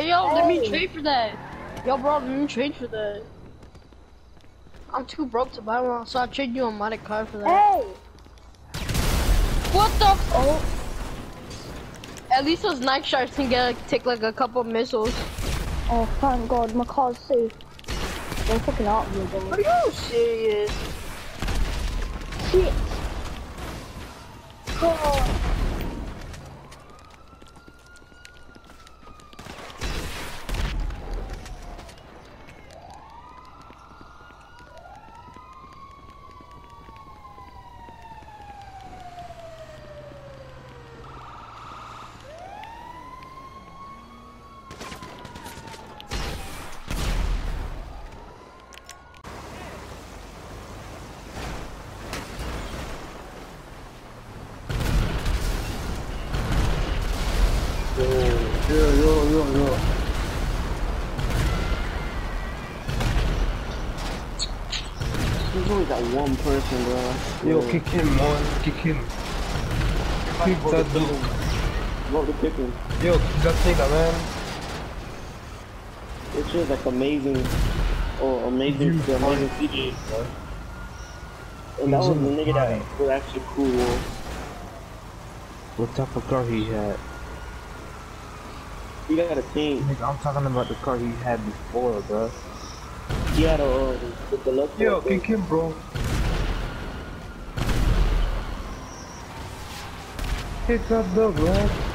Hey, yo, let me trade for that. Yo, bro, let me trade for that. I'm too broke to buy one, so I'll trade you a modded car for that. Hey! What the? Oh. At least those night sharks can take like a couple missiles. Oh, thank God, my car's safe. Don't fucking out me, bro. Are you serious? Shit! God. Yo. There's only that one person, bro. Yo, kick him, man. Kick him. Kick that dude. What the kicking? Yo, kick that nigga, man. It's just like amazing CJ, bro. And that was the nigga that was actually cool, bro. What type of car he had? He got a team. Nigga, I'm talking about the car he had before, bro. He had a the look. Yo, kick him, bro. Kick that dog, man.